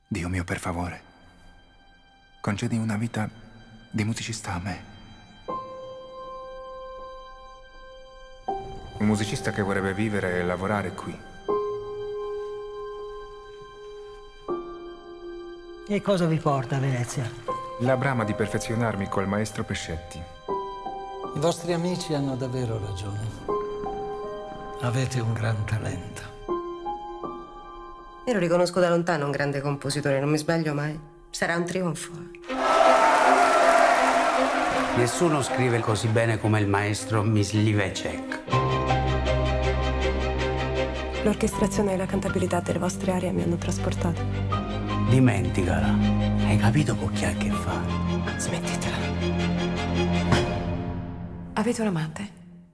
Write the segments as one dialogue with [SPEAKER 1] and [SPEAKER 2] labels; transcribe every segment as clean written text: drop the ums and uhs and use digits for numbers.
[SPEAKER 1] Dio mio, per favore, concedi una vita di musicista a me. Un musicista che vorrebbe vivere e lavorare qui.
[SPEAKER 2] E cosa vi porta a Venezia?
[SPEAKER 1] La brama di perfezionarmi col maestro Pescetti.
[SPEAKER 3] I vostri amici hanno davvero ragione. Avete un gran talento.
[SPEAKER 4] Io lo riconosco da lontano un grande compositore, non mi sbaglio mai. Sarà un trionfo.
[SPEAKER 5] Nessuno scrive così bene come il maestro Myslivecek.
[SPEAKER 6] L'orchestrazione e la cantabilità delle vostre arie mi hanno trasportato.
[SPEAKER 5] Dimenticala. Hai capito con chi ha a che fare?
[SPEAKER 6] Smettitela. Avete un amante?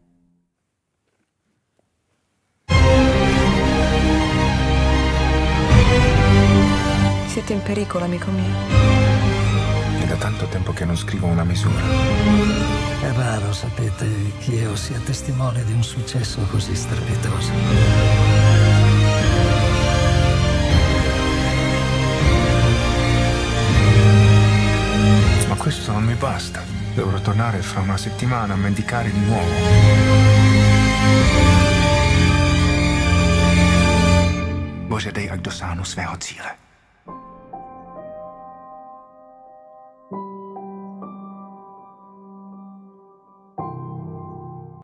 [SPEAKER 6] Siete in pericolo, amico mio.
[SPEAKER 1] È da tanto tempo che non scrivo una misura.
[SPEAKER 3] È raro, sapete, che io sia testimone di un successo così strepitoso.
[SPEAKER 1] Ma questo non mi basta. Dovrò tornare fra una settimana a mendicare di nuovo. Bože, dej, ať dosáhnu svého cíle.